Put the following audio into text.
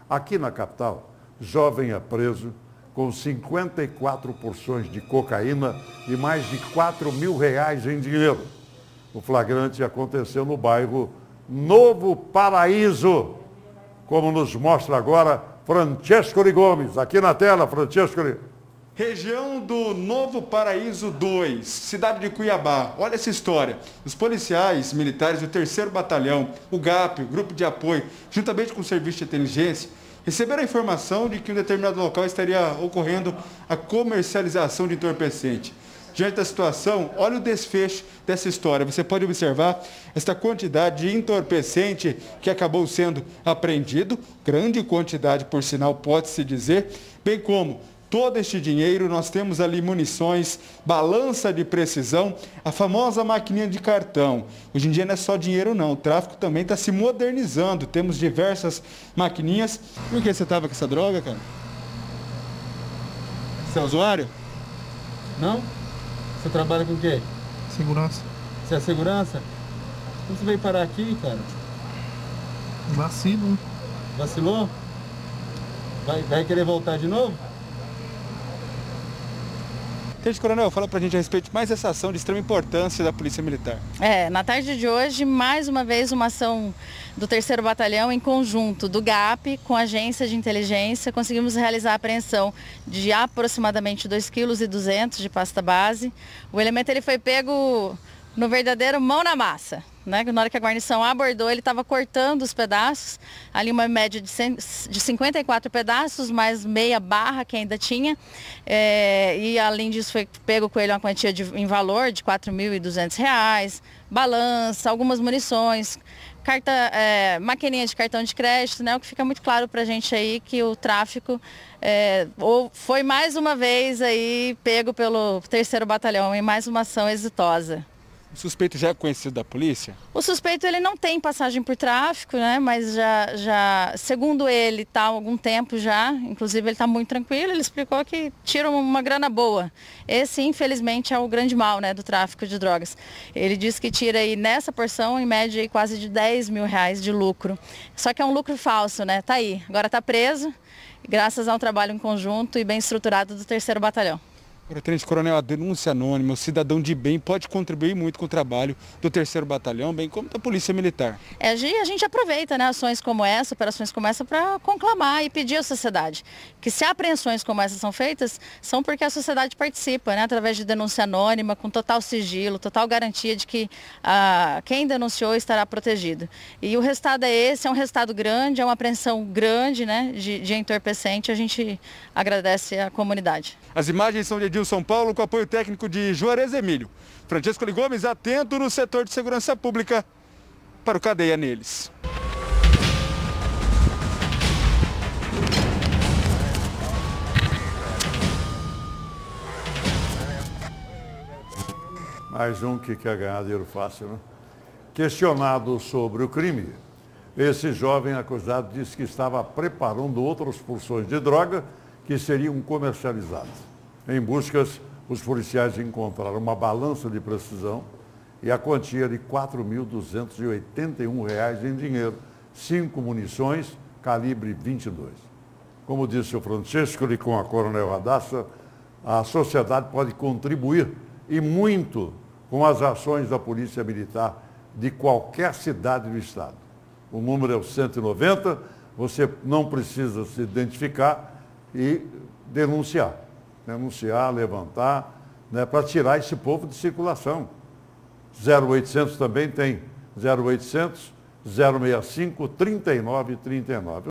Aqui na capital, jovem é preso com 54 porções de cocaína e mais de R$ 4.000 em dinheiro. O flagrante aconteceu no bairro Novo Paraíso, como nos mostra agora Francesco Gomes. Aqui na tela, Francesco. Região do Novo Paraíso 2, cidade de Cuiabá. Olha essa história. Os policiais militares do 3º Batalhão, o GAP, o Grupo de Apoio, juntamente com o Serviço de Inteligência, receberam a informação de que em um determinado local estaria ocorrendo a comercialização de entorpecente. Diante da situação, olha o desfecho dessa história. Você pode observar esta quantidade de entorpecente que acabou sendo apreendido, grande quantidade, por sinal, pode-se dizer, bem como todo este dinheiro. Nós temos ali munições, balança de precisão, a famosa maquininha de cartão. Hoje em dia não é só dinheiro não, o tráfico também está se modernizando. Temos diversas maquininhas. Por que você estava com essa droga, cara? Você é usuário? Não? Você trabalha com o quê? Segurança. Você é segurança? Como você veio parar aqui, cara? Vacilo. Vacilou? Vai querer voltar de novo? Tenente Coronel, fala pra gente a respeito mais dessa ação de extrema importância da Polícia Militar. Na tarde de hoje, mais uma vez, uma ação do 3º Batalhão em conjunto do GAP com a Agência de Inteligência. Conseguimos realizar a apreensão de aproximadamente 2,2 kg de pasta base. O elemento ele foi pego no verdadeiro mão na massa, né? Na hora que a guarnição abordou, ele estava cortando os pedaços, ali uma média de 54 pedaços, mais meia barra que ainda tinha, e além disso foi pego com ele uma quantia em valor de R$ 4.200, balança, algumas munições, maquininha de cartão de crédito, né? O que fica muito claro para a gente aí que o tráfico foi mais uma vez aí pego pelo 3º Batalhão em mais uma ação exitosa. O suspeito já é conhecido da polícia? O suspeito ele não tem passagem por tráfico, né? Mas segundo ele, está há algum tempo já, inclusive ele está muito tranquilo, ele explicou que tira uma grana boa. Esse, infelizmente, é o grande mal, né, do tráfico de drogas. Ele diz que tira aí nessa porção, em média, aí, quase de R$ 10.000 de lucro. Só que é um lucro falso, né? Tá aí, agora está preso, graças a um trabalho em conjunto e bem estruturado do 3º Batalhão. Agora, Tenente Coronel, a denúncia anônima, o cidadão de bem pode contribuir muito com o trabalho do 3º Batalhão, bem como da Polícia Militar. A gente aproveita, né, ações como essa, operações como essa, para conclamar e pedir à sociedade que se apreensões como essas são feitas, são porque a sociedade participa, né, através de denúncia anônima, com total sigilo, total garantia de que quem denunciou estará protegido. E o resultado é esse, é um resultado grande, é uma apreensão grande, né, de entorpecente. A gente agradece à comunidade. As imagens são de Edilson Paulo, com apoio técnico de Juarez Emílio. Francesco Gomes, atento no setor de segurança pública para o Cadeia Neles. Mais um que quer ganhar dinheiro fácil, né? Questionado sobre o crime, esse jovem acusado disse que estava preparando outras porções de droga que seriam comercializadas. Em buscas, os policiais encontraram uma balança de precisão e a quantia de R$ 4.281 em dinheiro, 5 munições, calibre 22. Como disse o Francesco e com a Coronel Radassa, a sociedade pode contribuir e muito com as ações da Polícia Militar de qualquer cidade do estado. O número é o 190, você não precisa se identificar e denunciar, levantar, né, para tirar esse povo de circulação. 0800 também tem, 0800 065 3939.